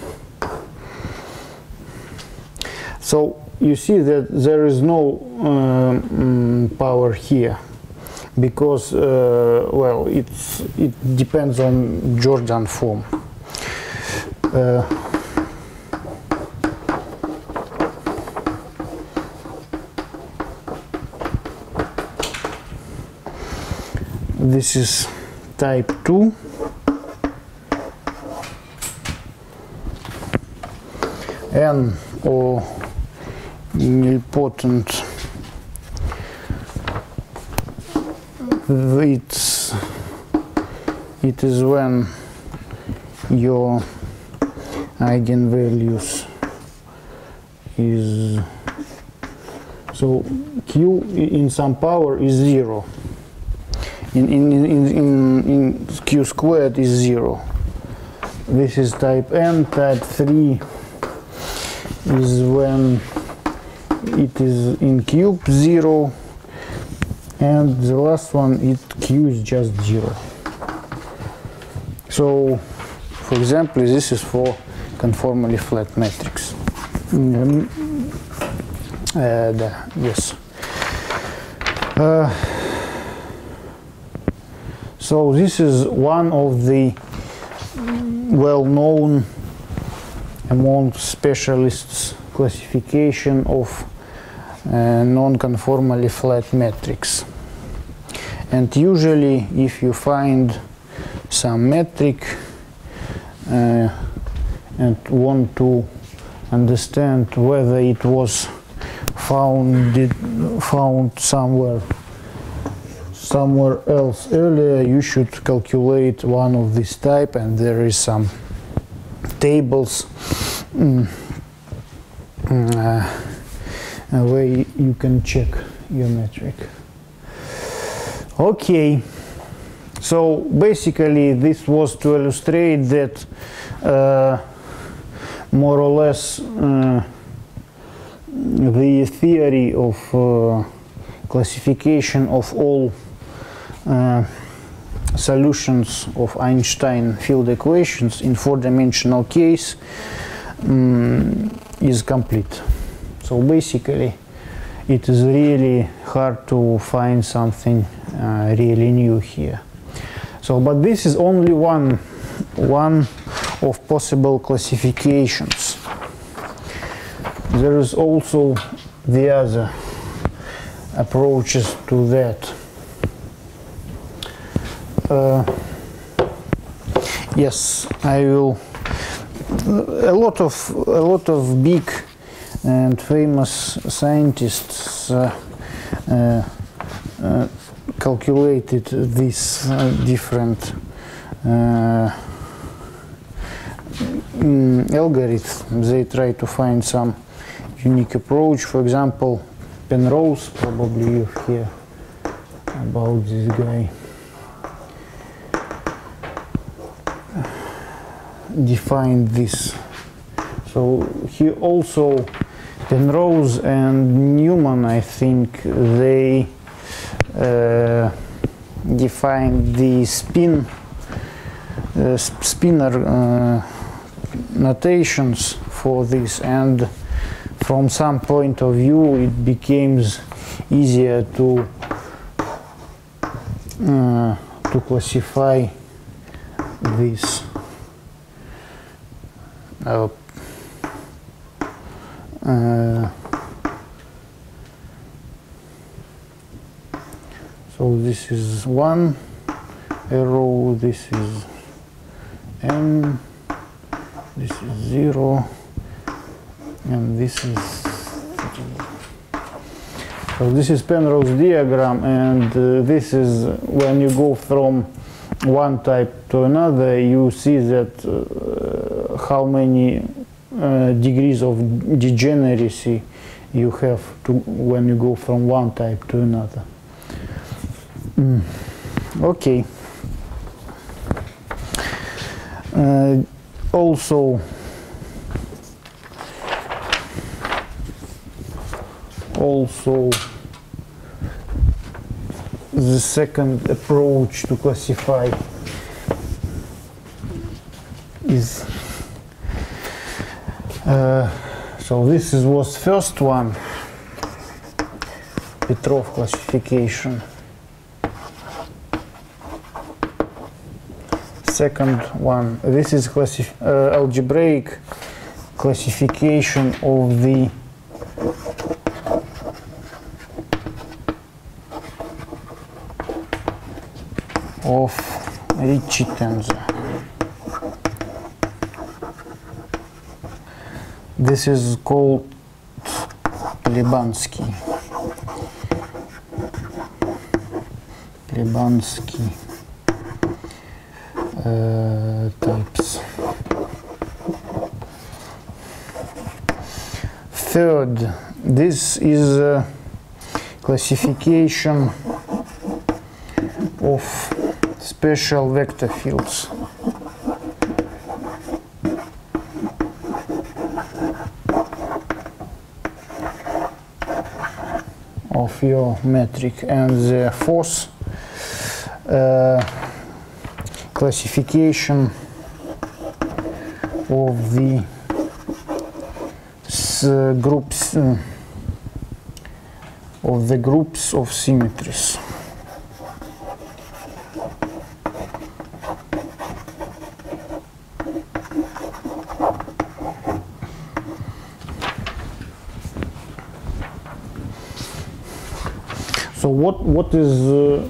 So you see that there is no um, power here, because uh, well, it's it depends on Jordan form. Uh, This is type two. N, or nilpotent, it's, it is when your eigenvalues is, so Q in some power is zero. In, in, in, in, in Q squared is zero. This is type N. Type three is when it is in cube zero, and the last one, it Q is just zero. So, for example, this is for conformally flat matrix. Mm, uh, the, yes. Uh, So this is one of the well-known among specialists classification of uh, non-conformally flat matrix. And usually if you find some metric uh, and want to understand whether it was found, found somewhere somewhere else earlier, you should calculate one of this type, and there is some tables mm, uh, where you can check your metric. Okay, so basically this was to illustrate that uh, more or less uh, the theory of uh, classification of all Uh, solutions of Einstein field equations in four-dimensional case um, is complete. So basically it is really hard to find something uh, really new here. So, but this is only one one of possible classifications. There is also the other approaches to that. Uh, yes, I will. A lot of a lot of big and famous scientists uh, uh, uh, calculated these uh, different uh, mm, algorithms. They try to find some unique approach. For example, Penrose, probably you hear about this guy, defined this. So he also, Penrose and Newman, I think, they uh, defined the spin uh, spinner uh, notations for this, and from some point of view it becomes easier to uh, to classify this. Uh, uh, so this is one arrow, this is M, this is zero, and this is three. So this is Penrose diagram, and uh, this is when you go from one type to another, you see that uh, how many uh, degrees of degeneracy you have to when you go from one type to another. Mm. Okay. Uh, also, also the second approach to classify is uh, so this is was first one, Petrov classification. Second one, this is classif uh, algebraic classification of the of Ricci tensor. This is called Plebansky. Plebansky uh, types. Third, this is a classification of special vector fields. Of your metric, and the fourth uh, classification of the uh, groups uh, of the groups of symmetries. So what what is uh,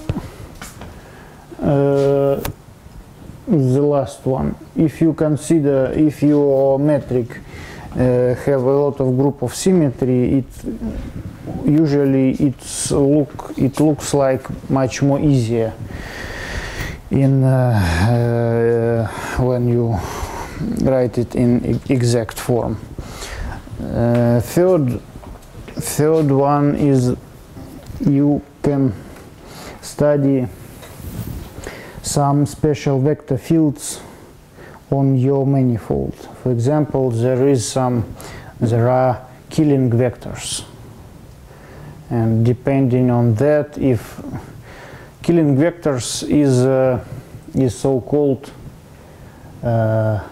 uh, the last one? If you consider if your metric uh, have a lot of group of symmetry, it usually it's look it looks like much more easier in uh, uh, when you write it in exact form. Uh, third third one is you can study some special vector fields on your manifold. For example, there is some there are Killing vectors, and depending on that, if Killing vectors is uh, is so-called uh,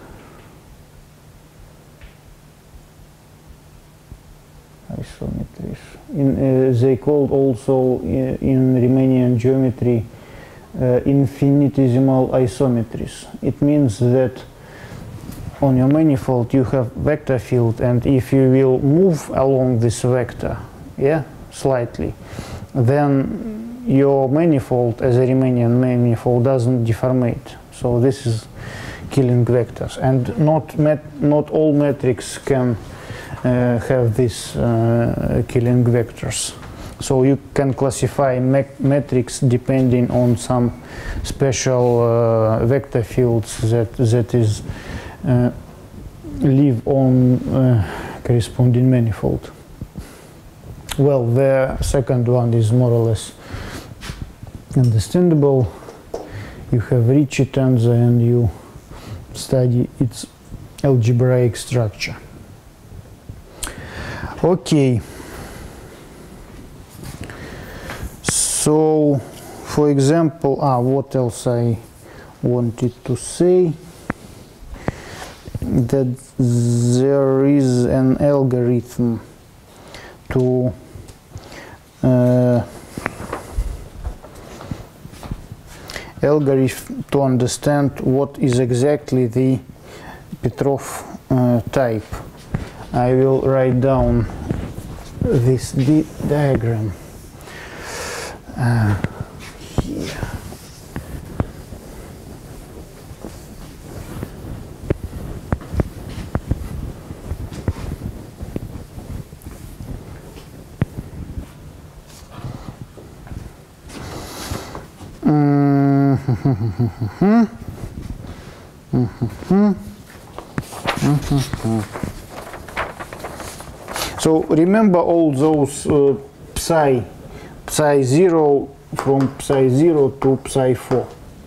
isometries. In, uh, they called also in, in Riemannian geometry uh, infinitesimal isometries. It means that on your manifold you have vector field, and if you will move along this vector, yeah, slightly, then your manifold as a Riemannian manifold doesn't deformate. So this is killing vectors, and not met not all metrics can uh, have these uh, killing vectors. So you can classify me metrics depending on some special uh, vector fields that that is uh, live on uh, corresponding manifold. Well, the second one is more or less understandable. You have Ricci tensor and you study its algebraic structure. Okay. So, for example, ah, what else I wanted to say? That there is an algorithm to uh, algorithm to understand what is exactly the Petrov uh, type. I will write down this di diagram uh, here. So remember all those uh, psi, psi zero from psi zero to psi four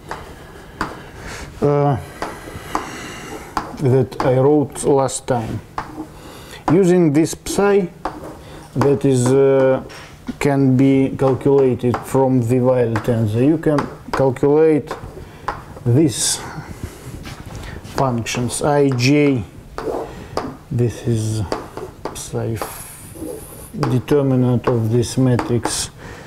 uh, that I wrote last time. Using this psi that is uh, can be calculated from the Weyl tensor, you can calculate these functions ij. This is psi determinant of this matrix.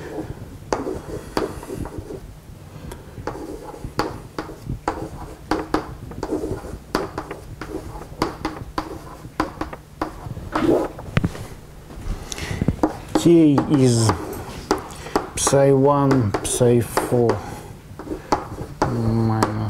K is psi one, psi four minus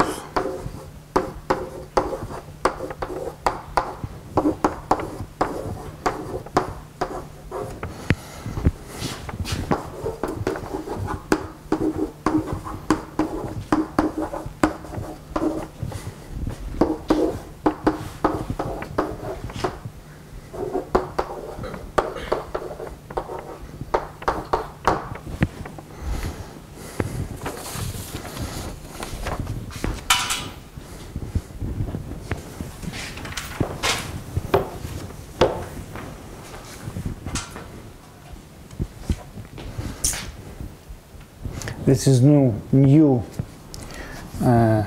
this is new new uh,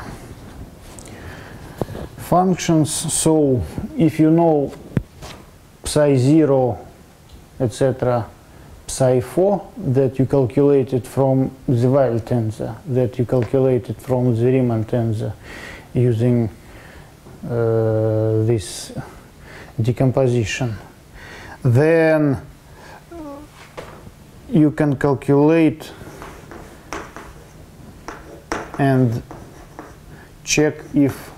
functions. So if you know psi zero, et cetera, psi four that you calculated from the Weyl tensor, that you calculated from the Riemann tensor using uh, this decomposition, then you can calculate and check if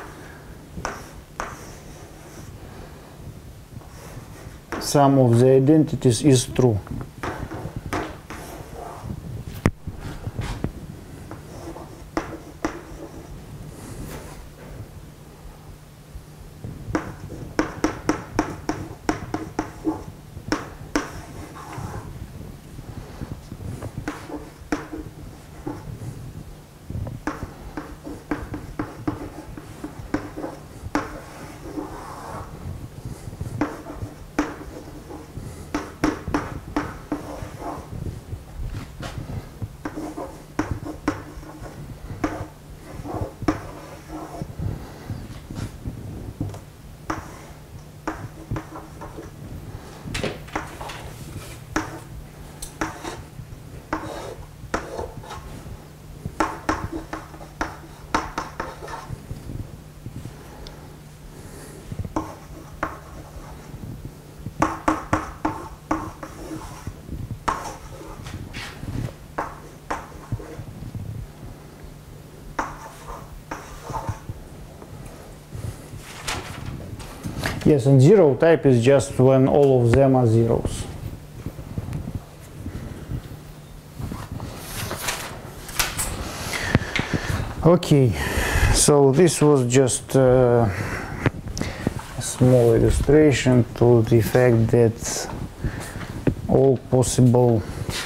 sum of the identities is true. Yes, and zero type is just when all of them are zeros. Okay, so this was just uh, a small illustration to the fact that all possible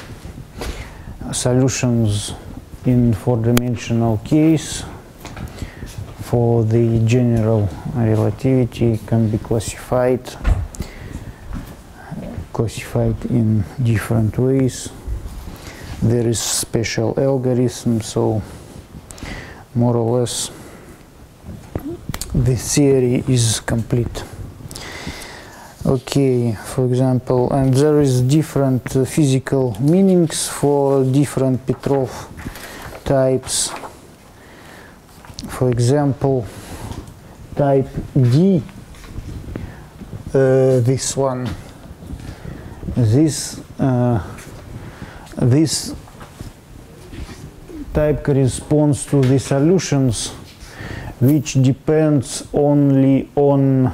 solutions in four-dimensional case for the general relativity can be classified classified in different ways. There is special algorithm, so more or less the theory is complete. Okay, for example, and there is different uh, physical meanings for different Petrov types. For example, type D, uh, this one, this uh, this type corresponds to the solutions which depends only on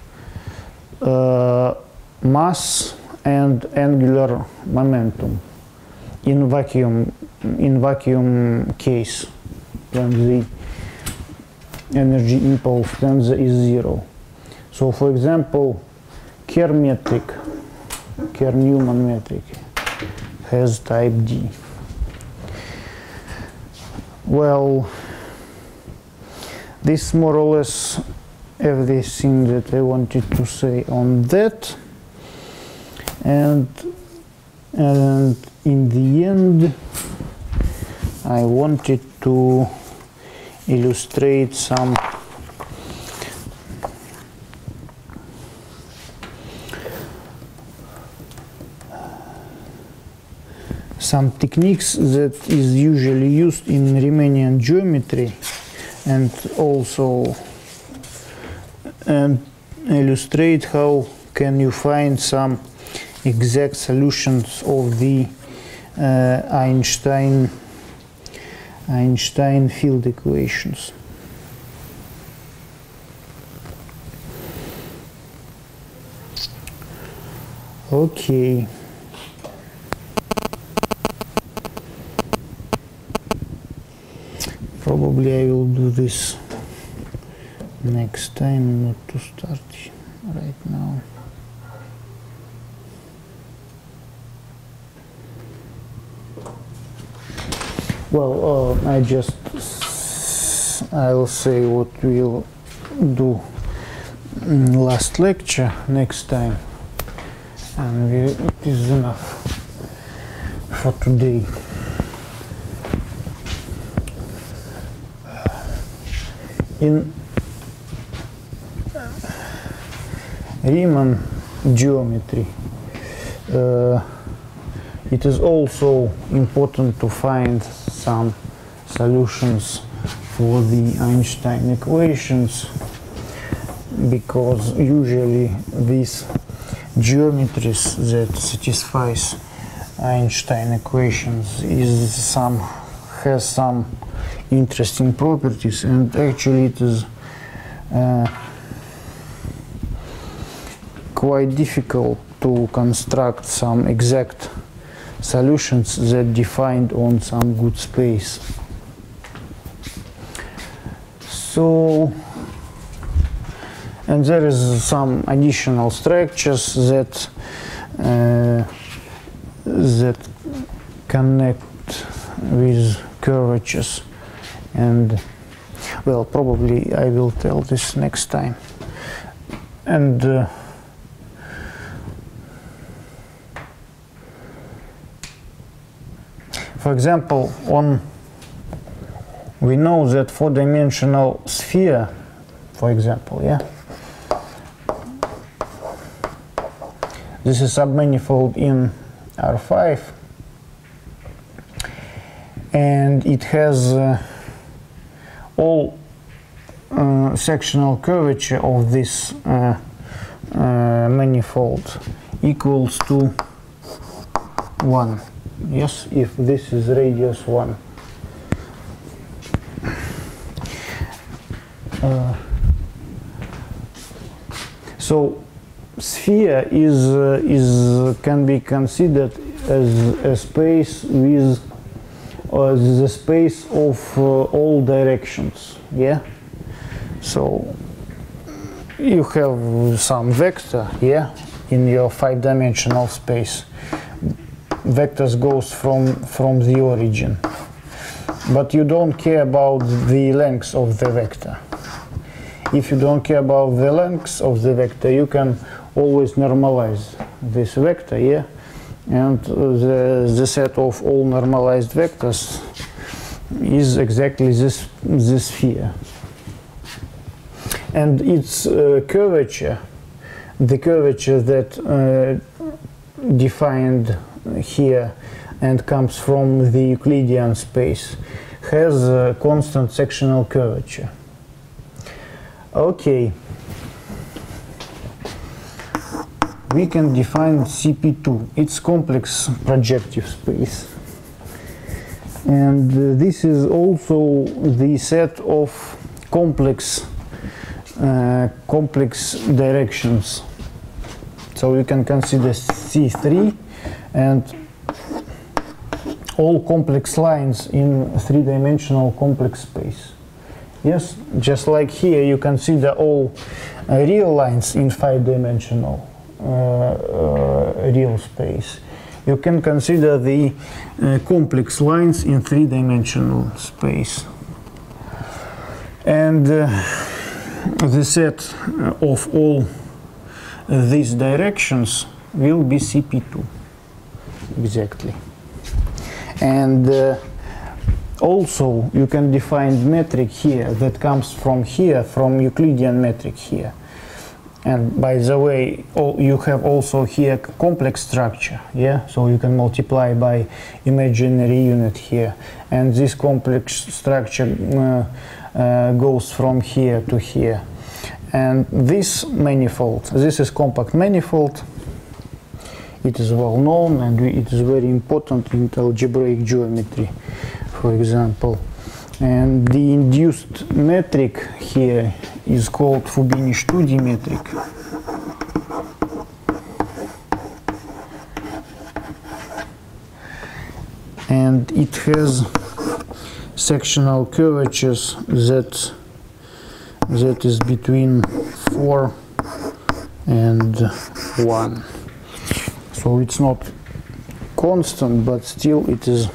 uh, mass and angular momentum in vacuum in vacuum case when the energy impulse tensor is zero. So for example, Kerr metric, Kerr-Newman metric has type D. Well, this is more or less everything that I wanted to say on that, and and in the end I wanted to illustrate some some techniques that is usually used in Riemannian geometry, and also and illustrate how can you find some exact solutions of the uh, Einstein Einstein field equations. Okay. Probably I will do this next time, not to start right now. Well, uh, I just I'll say what we'll do in last lecture next time, and we, it is enough for today. In Riemann geometry, uh, it is also important to find some solutions for the Einstein equations, because usually these geometries that satisfies Einstein equations is some has some interesting properties, and actually it is uh, quite difficult to construct some exact solutions that defined on some good space. So, and there is some additional structures that uh, that connect with curvatures, and well, probably I will tell this next time. And uh, for example, on we know that four-dimensional sphere, for example, yeah, this is submanifold in R five, and it has uh, all uh, sectional curvature of this uh, uh, manifold equals to one. Yes, if this is radius one. Uh, So sphere is uh, is can be considered as a space with uh, the space of uh, all directions. Yeah. So you have some vector, yeah, in your five-dimensional space. Vectors goes from from the origin, but you don't care about the length of the vector. If you don't care about the length of the vector, you can always normalize this vector, yeah, and the the set of all normalized vectors is exactly this this sphere. And its uh, curvature, the curvature that uh, defined here and comes from the Euclidean space, has a constant sectional curvature. Okay, we can define C P two. It's complex projective space, and uh, this is also the set of complex Uh, complex directions. So you can consider C three and all complex lines in three-dimensional complex space. Yes, just like here you consider all uh, real lines in five-dimensional uh, uh, real space. You can consider the uh, complex lines in three-dimensional space. And uh, the set of all these directions will be C P two, exactly. And uh, also you can define metric here that comes from here, from Euclidean metric here. And by the way, oh, you have also here complex structure, yeah? So you can multiply by imaginary unit here. And this complex structure uh, Uh, goes from here to here, and this manifold, this is compact manifold. It is well known and it is very important in algebraic geometry, for example. And the induced metric here is called Fubini-Studi metric. And it has sectional curvatures that that is between four and one. So it's not constant, but still it is.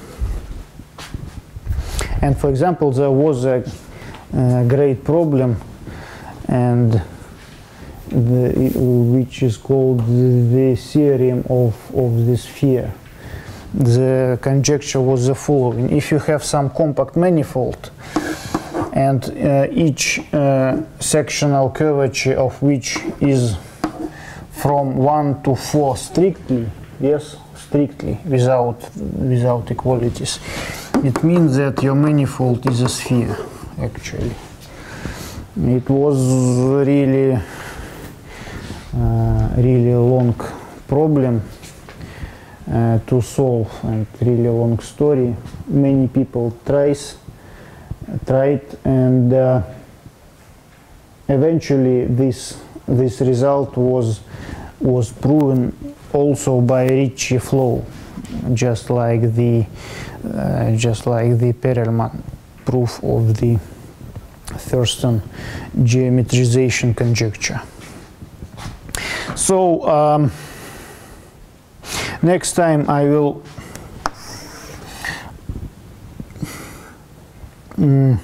And for example, there was a, a great problem, and the, which is called the, the theorem of of the sphere. The conjecture was the following: if you have some compact manifold and uh, each uh, sectional curvature of which is from one to four strictly, yes, strictly, without without equalities, it means that your manifold is a sphere, actually. It was really uh, really a long problem Uh, to solve, and really long story. Many people tries tried, and uh, eventually this this result was was proven also by Ricci-Flow, just like the uh, just like the Perelman proof of the Thurston geometrization conjecture. So um, next time I will mm,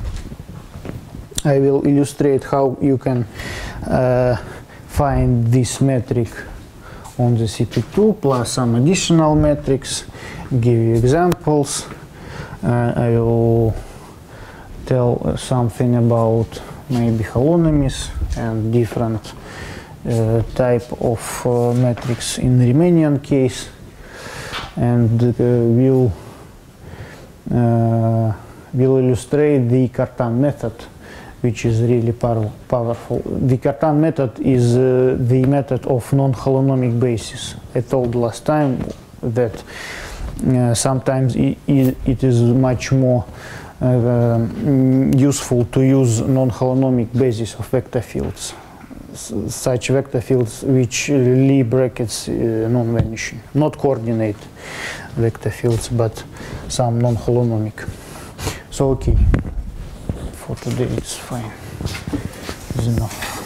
I will illustrate how you can uh, find this metric on the C P two plus some additional metrics, give you examples. Uh, I will tell something about maybe holonomies and different uh, type of uh, metrics in Riemannian case, and uh, will uh, will illustrate the Cartan method, which is really power powerful. The Cartan method is uh, the method of non-holonomic basis. I told last time that uh, sometimes it, it is much more uh, useful to use non-holonomic basis of vector fields such vector fields which Lie brackets uh, non-vanishing, not coordinate vector fields, but some non-holonomic. So okay, for today it's fine. It's enough.